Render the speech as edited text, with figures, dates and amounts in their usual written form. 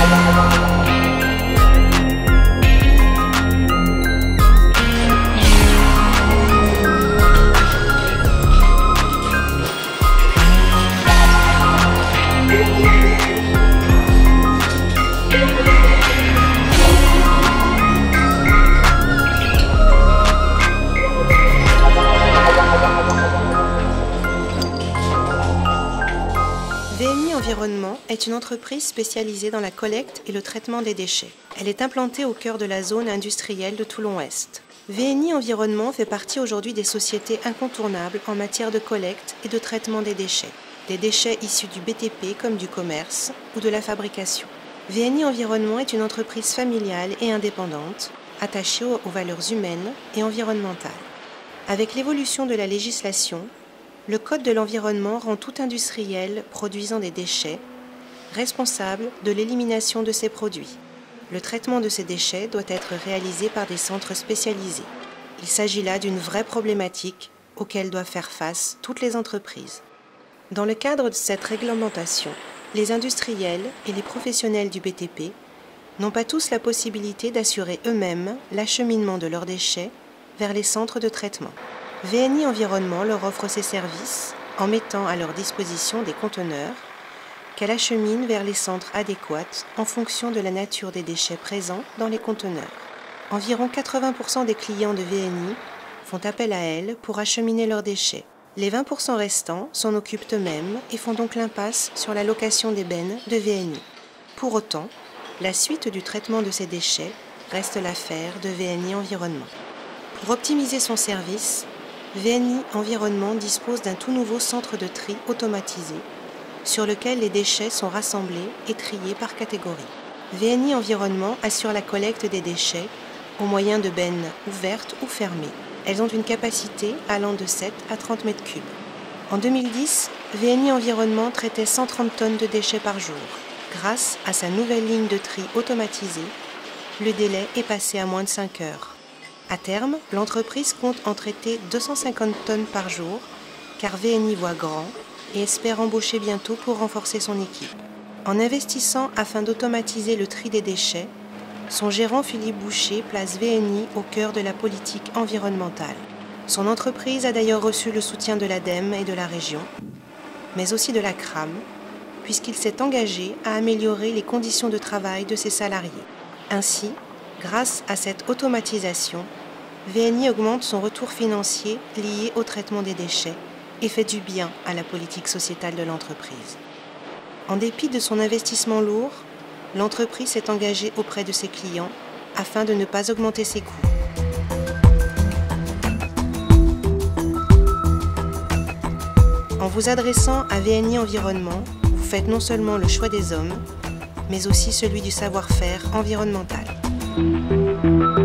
VNI Environnement est une entreprise spécialisée dans la collecte et le traitement des déchets. Elle est implantée au cœur de la zone industrielle de Toulon-Ouest. VNI Environnement fait partie aujourd'hui des sociétés incontournables en matière de collecte et de traitement des déchets issus du BTP comme du commerce ou de la fabrication. VNI Environnement est une entreprise familiale et indépendante, attachée aux valeurs humaines et environnementales. Avec l'évolution de la législation, le Code de l'environnement rend tout industriel produisant des déchets responsable de l'élimination de ces produits. Le traitement de ces déchets doit être réalisé par des centres spécialisés. Il s'agit là d'une vraie problématique auxquelles doivent faire face toutes les entreprises. Dans le cadre de cette réglementation, les industriels et les professionnels du BTP n'ont pas tous la possibilité d'assurer eux-mêmes l'acheminement de leurs déchets vers les centres de traitement. VNI Environnement leur offre ses services en mettant à leur disposition des conteneurs qu'elle achemine vers les centres adéquats en fonction de la nature des déchets présents dans les conteneurs. Environ 80% des clients de VNI font appel à elle pour acheminer leurs déchets. Les 20% restants s'en occupent eux-mêmes et font donc l'impasse sur la location des bennes de VNI. Pour autant, la suite du traitement de ces déchets reste l'affaire de VNI Environnement. Pour optimiser son service, VNI Environnement dispose d'un tout nouveau centre de tri automatisé sur lequel les déchets sont rassemblés et triés par catégorie. VNI Environnement assure la collecte des déchets au moyen de bennes ouvertes ou fermées. Elles ont une capacité allant de 7 à 30 mètres cubes. En 2010, VNI Environnement traitait 130 tonnes de déchets par jour. Grâce à sa nouvelle ligne de tri automatisée, le délai est passé à moins de 5 heures. À terme, l'entreprise compte en traiter 250 tonnes par jour, car VNI voit grand et espère embaucher bientôt pour renforcer son équipe. En investissant afin d'automatiser le tri des déchets, son gérant Philippe Boucher place VNI au cœur de la politique environnementale. Son entreprise a d'ailleurs reçu le soutien de l'ADEME et de la région, mais aussi de la CRAM, puisqu'il s'est engagé à améliorer les conditions de travail de ses salariés. Ainsi, grâce à cette automatisation, VNI augmente son retour financier lié au traitement des déchets et fait du bien à la politique sociétale de l'entreprise. En dépit de son investissement lourd, l'entreprise s'est engagée auprès de ses clients afin de ne pas augmenter ses coûts. En vous adressant à VNI Environnement, vous faites non seulement le choix des hommes, mais aussi celui du savoir-faire environnemental.